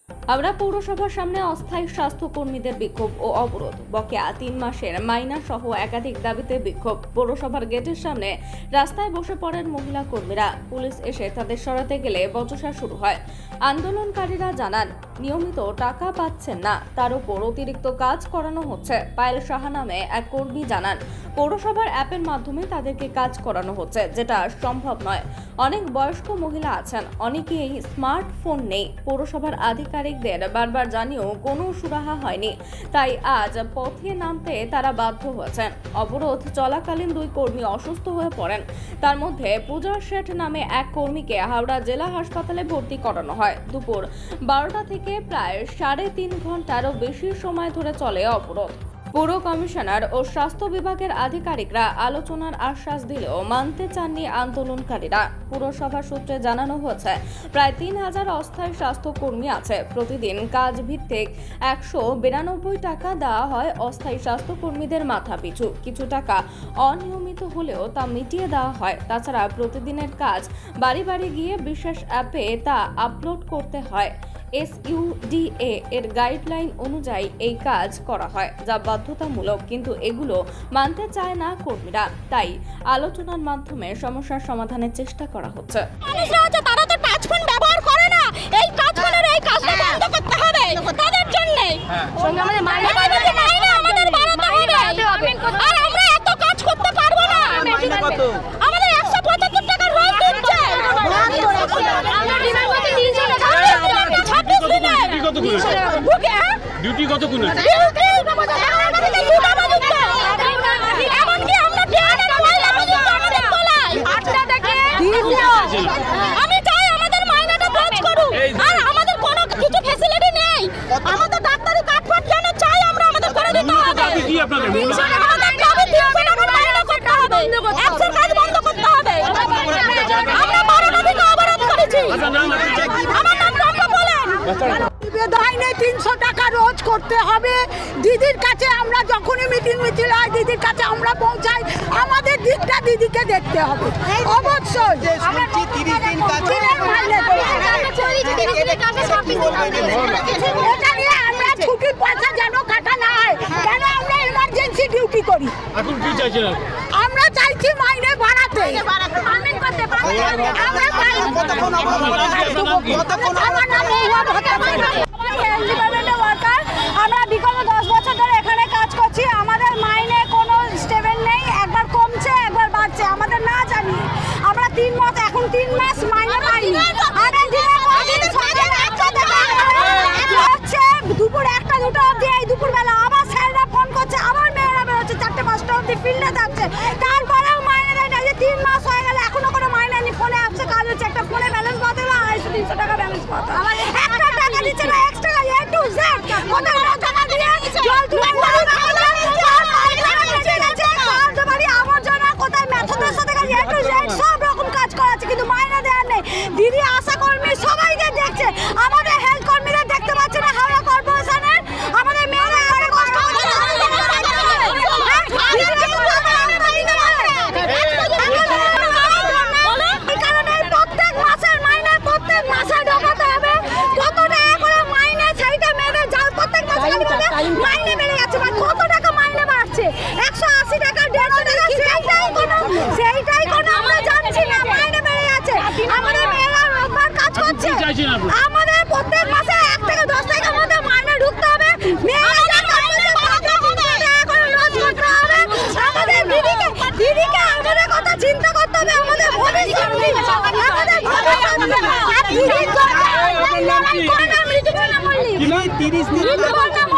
হাওড়া পৌরসভার সামনে অস্থায়ী স্বাস্থ্যকর্মীদের বিক্ষোভ ও অবরোধ। বকেয়া 3 মাসের মাইনা সহ একাধিক দাবিতে বিক্ষোভ। পৌরসভার গেটের সামনে রাস্তায় বসে পড়েন মহিলা কর্মীরা। পুলিশ এসে তাদের সরাতে গেলে বচসা শুরু হয়। আন্দোলনকারীরা জানান, নিয়মিত টাকা পাচ্ছেন না, তার উপর অতিরিক্ত কাজ করানো হচ্ছে। পায়েল সাহা নামে এক কর্মী জানান, পৌরসভার অ্যাপের মাধ্যমে তাদেরকে কাজ করানো হচ্ছে, যেটা সম্ভব নয়। অনেক বয়স্ক মহিলা আছেন, অনেকেই স্মার্টফোন নেই। পৌরসভার আধিকারিকদের বারবার জানিয়েও কোনো সুরাহা হয়নি, তাই আজ পথে নামতে তারা বাধ্য হয়েছেন। অবরোধ চলাকালীন 2 কর্মী অসুস্থ হয়ে পড়েন। তার মধ্যে পূজা শেঠ নামে এক কর্মীকে হাওড়া জেলা হাসপাতালে ভর্তি করানো হয়। দুপুর 12টা থেকে প্রায় 3.5 ঘন্টারও বেশি সময় ধরে চলে অবরোধ। পৌর কমিশনার ও স্বাস্থ্য বিভাগের আধিকারিকরা আলোচনার আশ্বাস দিলেও মানতে চাননি আন্দোলনকারীরা। পুরসভা সূত্রে জানানো হয়েছে, প্রায় 3000 অস্থায়ী স্বাস্থ্যকর্মী আছে। প্রতিদিন কাজ ভিত্তিক 192 টাকা দেওয়া হয় অস্থায়ী স্বাস্থ্যকর্মীদের মাথা পিছু। কিছু টাকা অনিয়মিত হলেও তা মিটিয়ে দেওয়া হয়। তাছাড়া প্রতিদিনের কাজ বাড়ি বাড়ি গিয়ে বিশেষ অ্যাপে তা আপলোড করতে হয়। SUDA এর গাইডলাইন অনুযায়ী এই কাজ করা হয়, যা বাধ্যতামূলক, কিন্তু এগুলো মানতে চায় না কর্মীরা। তাই আলোচনার মাধ্যমে সমস্যার সমাধানের চেষ্টা করা হচ্ছে। তারা তো টাচ ফোন ব্যবহার করে না, এই টাচ ফোনের এই কাজটা বন্ধ করতে হবে তাদের জন্য। সঙ্গে আমাদের মাইনে আমাদের বাড়াতে হবে, আর আমরা এত কাজ করতে পারবো না। আমাদের 175 টাকা রোজ দিচ্ছে। ডিউটি কত কোন আমি চাই আমাদের মাইনেটা কাজ করুক, আর আমাদের কোনো কিছু ফ্যাসিলিটি নেই। আমাদের ডাক্তারি কার্ড যেন চাই আমরা, আমাদের করে দিতে হবে। কি আপনাদের আমাদের দাবি 300 টাকা মাইনে করতে হবে, অ্যাপসের কাজ বন্ধ করতে হবে। আমরা 12টা থেকে অবরোধ করেছি। আমার নাম রম্পা বলেন। বেদআইনে 300 টাকা রোজ করতে হবে। দিদির কাছে আমরা যখনই মিটিং হয়, দিদির কাছে আমরা পৌঁছাই, আমাদের দিকটা দিদিকে দেখতে হবে অবশ্যই। এটা নিয়ে আমরা ছুটির পয়সা যেন কাটা না হয়, কেন আমরা এমার্জেন্সি ডিউটি করি। এখন কি চাইছেন? আমরা চাইছি মাইনে বাড়াতে। আমার নাম আমরা বিগত 10 বছর ধরে এখানে কাজ করছি। আমাদের মাইনে কোনো স্টেবল নেই, একবার কমছে একবার বাড়ছে, আমাদের না জানি। আমরা 3 মাস, এখন 3 মাস মাইনে পাই। দুপুর 1টা 2টা অবধি, এই দুপুরবেলা আবার স্যাররা ফোন করছে, আবার মেয়েরা বেরোচ্ছে 4টে 5টা অবধি ফিল্ডে যাচ্ছে, তারপরেও মাইনে দেয় না। যে 3 মাস হয়ে গেলে এখনো কোনো মাইনে নেই। ফোনে আসছে কাজ হচ্ছে, একটা ফোনে ব্যালেন্স পাতে না 250-300 টাকা ব্যালেন্স পাতে, একটা টাকা দিচ্ছে না এক্সট্রা। A to Z কোথায় টাকা দিয়ে জল তুলে আবর্জনা কোথায় মেথডের সাথে কাজ, A to Z সব রকম কাজ করাচ্ছে, কিন্তু মাইনে দেওয়ার নেই। দিদি আশা কর্মী সবাইকে দেখছে, আমাদের হেলথ কর্মীদের দেখতে পাচ্ছে না। হাওড়া কর্পোরেশনের আমাদের মেয়েরা অনেক কষ্ট করছে। এই কারণে প্রত্যেক মাসের মাইনে প্রত্যেক মাসে ঢোকাতে হবে। কত টাকা করে মাইনে, সেইটা মেয়েদের যাও প্রত্যেক মাসে মাইনে বেড়ে যাচ্ছে। কত টাকা মাইনে বাড়ছে? 180 টাকা 150 টাকা, সেইটাই কোনো আমরা জানছি না। মাইনে বেড়ে যাচ্ছে, আমাদের মেয়েরা রোববার কাজ করছে। আমাদের প্রত্যেক মাসে 1 থেকে 10 টাকার মধ্যে মাইনে ঢুকতে হবে। মেয়েরা আমাদের দিদিকে আমাদের কথা চিন্তা করতে হবে, আমাদের ভবিষ্যৎ আমাদের 30 দিন